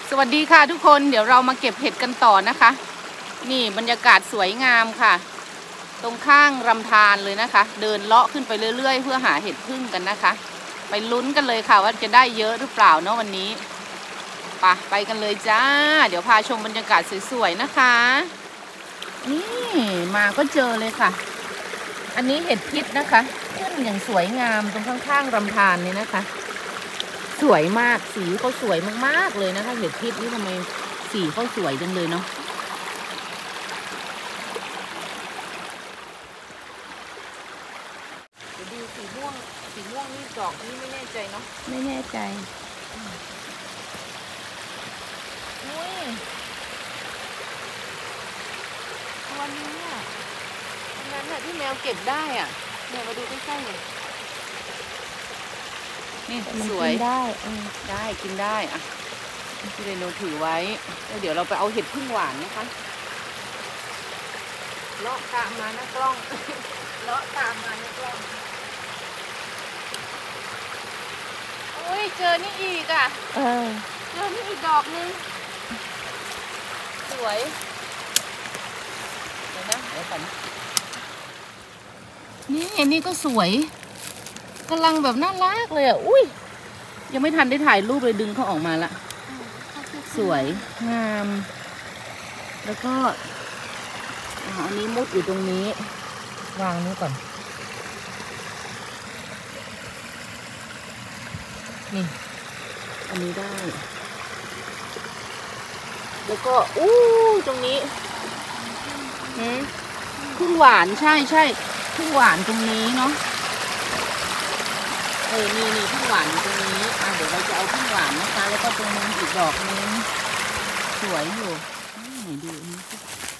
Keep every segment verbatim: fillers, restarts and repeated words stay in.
สวัสดีค่ะทุกคนเดี๋ยวเรามาเก็บเห็ดกันต่อนะคะนี่บรรยากาศสวยงามค่ะตรงข้างลำธารเลยนะคะเดินเลาะขึ้นไปเรื่อยๆเพื่อหาเห็ดพึ่งกันนะคะไปลุ้นกันเลยค่ะว่าจะได้เยอะหรือเปล่าเนาะวันนี้ไปไปกันเลยจ้าเดี๋ยวพาชมบรรยากาศสวยๆนะคะนี่มาก็เจอเลยค่ะอันนี้เห็ดพิษนะคะขึ้นอย่างสวยงามตรงข้างๆลำธารนี่นะคะสวยมากสีเขาสวยมากๆเลยนะคะเห็ดพิษนี่ทำไมสีเขาสวยจังเลยเนาะเดี๋ยวดูสีม่วงสีม่วงนี่ดอกนี่ไม่แน่ใจเนาะไม่แน่ใจอุ้ยตัวนี้เนี่ยอันนั้นน่ะที่แมวเก็บได้อ่ะเดี๋ยวมาดูใกล้ๆเลยนี่สวยได้ได้กินได้อ่ะพี่เรโนถือไว้แล้วเดี๋ยวเราไปเอาเห็ดพึ่งหวานนะคะเลาะตามมานะกล้องเลาะตามมานะกล้องโอ้ยเจอนี่อีกอ่ะเออเจอนี่อีกดอกนึงสวยเดี๋ยวนะเดี๋ยวก่อนนี่อันนี้ก็สวยกำลังแบบน่ารักเลยอ่ะอุ้ยยังไม่ทันได้ถ่ายรูปเลยดึงเขาออกมาละสวยงามแล้วก็อันนี้มุดอยู่ตรงนี้วางนี้ก่อนนี่อันนี้ได้แล้วก็อู้ตรงนี้หืมพึ่งหวานใช่ใช่พึ่งหวานตรงนี้เนาะเออนี่นี่พึ่งหวานอยู่ตรงนี้อ่ะเดี๋ยวเราจะเอาพึ่งหวานนะคะแล้วก็ตรงนี้อีกดอกนึงสวยอยู่ไหนดูอันนี้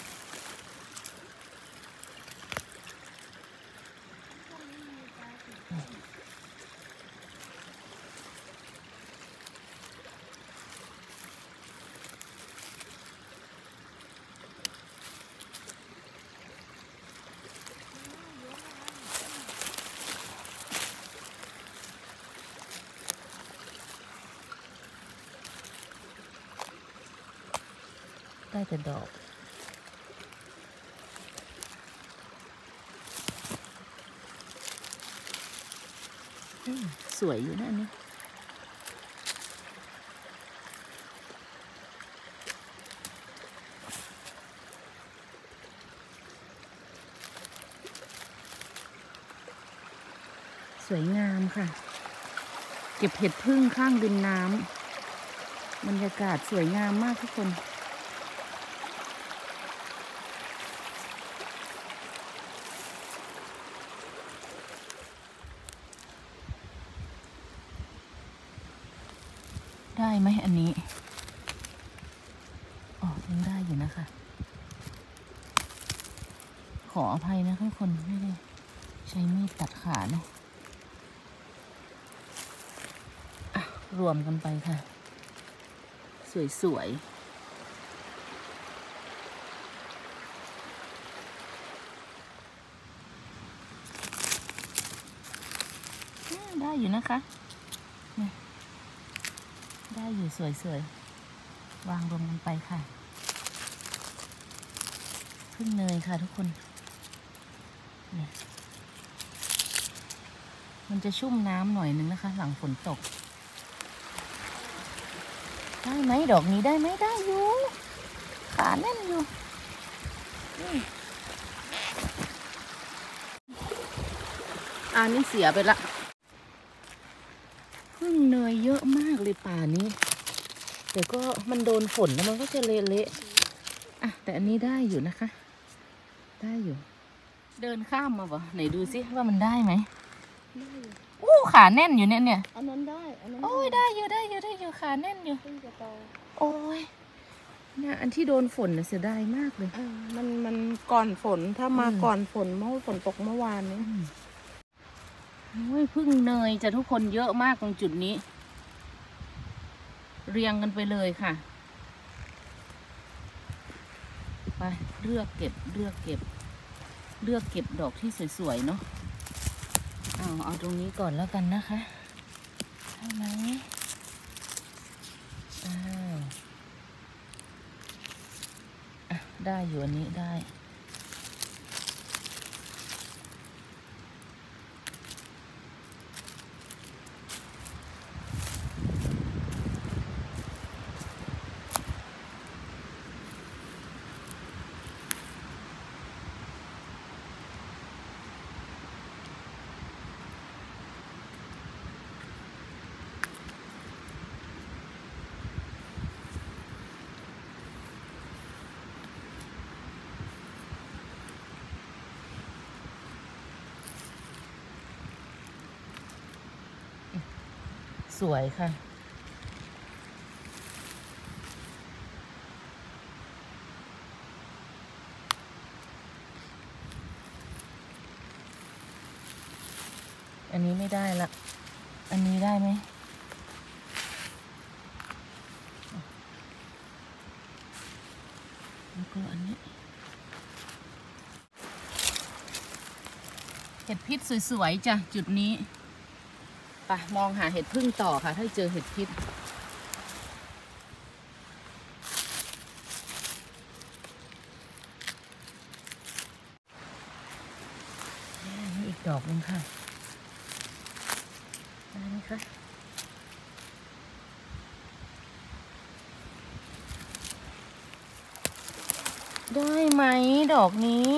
ได้แต่ดอกสวยอยู่นะอันนี้สวยงามค่ะเก็บเห็ดพึ่งข้างริมน้ำบรรยากาศสวยงามมากทุกคนได้ไหมอันนี้อ๋อยังได้อยู่นะคะขออภัยนะทุกคนไม่ได้ใช้มีดตัดขาเนาะอ่ะรวมกันไปค่ะสวยๆได้อยู่นะคะได้อยู่สวยๆวางรวมกันไปค่ะพึ่งเนยค่ะทุกคนเนี่ยมันจะชุ่มน้ำหน่อยนึงนะคะหลังฝนตกได้ไหมดอกนี้ได้ไหมได้อยู่ขาแน่นอยู่อันนี้เสียไปละพึ่งเนยเยอะมากเลยป่านี้แต่ก็มันโดนฝนแล้วมันก็จะเละๆอ่ะแต่อันนี้ได้อยู่นะคะได้อยู่เดินข้ามมาบ่ไหนดูซิว่ามันได้ไหมได้อยู่อู้ขาแน่นอยู่เนี่ยเนี่ยอันนั้นได้อันนั้นโอ้ยได้อยู่ได้อยู่ได้อยู่ขาแน่นอยู่โอ้ยเนี่ยอันที่โดนฝนเนี่ยเสียดายมากเลยมันมันก่อนฝนถ้ามาก่อนฝนเมื่อฝนตกเมื่อวานนี้โอ้ยพึ่งเนยจะทุกคนเยอะมากตรงจุดนี้เรียงกันไปเลยค่ะไปเลือกเก็บเลือกเก็บเลือกเก็บดอกที่สวยๆเนาะเอาเอาตรงนี้ก่อนแล้วกันนะคะใช่ไหมอ้าวได้อยู่อันนี้ได้ สวยค่ะ อันนี้ไม่ได้ละ อันนี้ได้ไหม แล้วก็อันนี้ เห็ดพิษสวยๆจ้ะจุดนี้ไปมองหาเห็ดพึ่งต่อค่ะถ้าเจอเห็ดพิษนี่อีกดอกนึงค่ะได้ไหมคะได้ไหมดอกนี้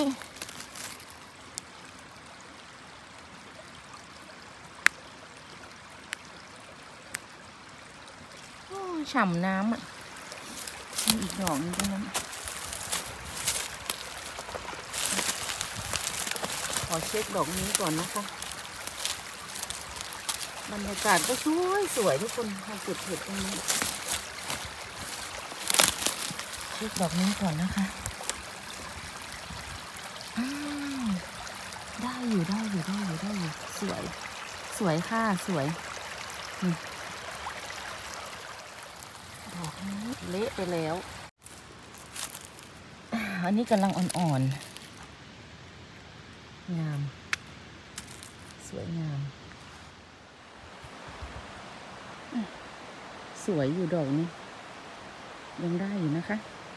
ฉ่ำน้ำอ่ะมีอีกดอกนึงตรงนั้นขอเช็คดอกนี้ก่อนนะคะบรรยากาศก็สวยสวยทุกคนมาจุดเห็ดตรงนี้เช็คดอกนี้ก่อนนะคะได้อยู่ได้อยู่ได้อยู่ได้อยู่สวยสวยค่ะสวยนี่ดอกนี้เละไปแล้วอันนี้กำลังอ่อนๆงามสวยงามสวยอยู่ดอกนี้ยังได้อยู่นะคะ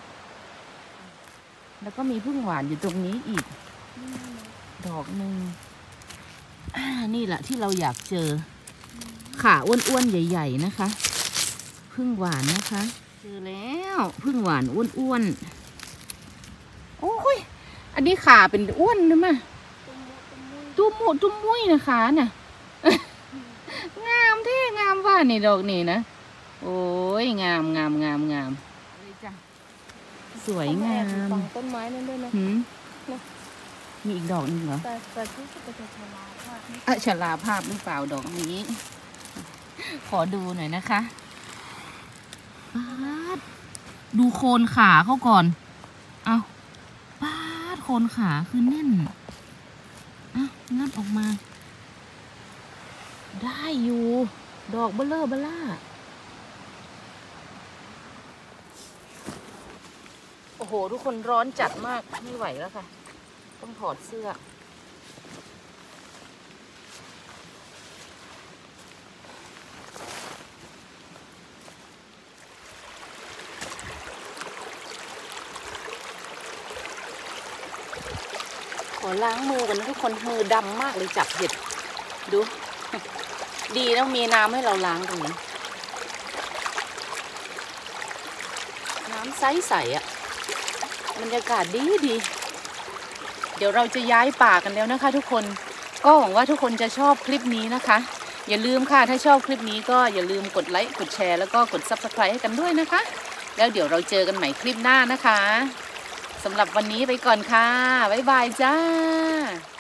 แล้วก็มีพึ่งหวานอยู่ตรงนี้อีกดอกหนึ่งนี่แหละที่เราอยากเจอขาอ้วนๆใหญ่ๆนะคะพึ่งหวานนะคะเจอแล้วพึ่งหวานอ้วนๆโอ้ยอันนี้ขาเป็นอ้วนเลยมั้ยตุ้มหมูตุ้มมุ้ยนะคะน่ะงามเท่งามว่านี่ดอกนี่นะโอ้ยงามงามงามงามสวยงามต้นไม้นั่นด้วยนะมีอีกดอกนึงเหรอแต่แต่ที่จะเป็นชลาภาพอะชลาภาพหรือเปล่าดอกนี้ขอดูหน่อยนะคะปาดดูโคนขาเขาก่อนเอาปาดโคนขาคือแน่นอ่ะงัดออกมาได้อยู่ดอกเบลเลอร์เบล่าโอ้โหทุกคนร้อนจัดมากไม่ไหวแล้วค่ะต้องถอดเสื้อขอล้างมือกันนะทุกคนมือดำมากเลยจับเห็ดดูดีแล้วมีน้ำให้เราล้างตรงนี้น้ำใสๆอ่ะบรรยากาศดีดีเดี๋ยวเราจะย้ายป่ากันแล้วนะคะทุกคนก็หวังว่าทุกคนจะชอบคลิปนี้นะคะอย่าลืมค่ะถ้าชอบคลิปนี้ก็อย่าลืมกดไลค์กดแชร์แล้วก็กด ซับสไครบ์ ให้กันด้วยนะคะแล้วเดี๋ยวเราเจอกันใหม่คลิปหน้านะคะสำหรับวันนี้ไปก่อนค่ะบ๊ายบายจ้า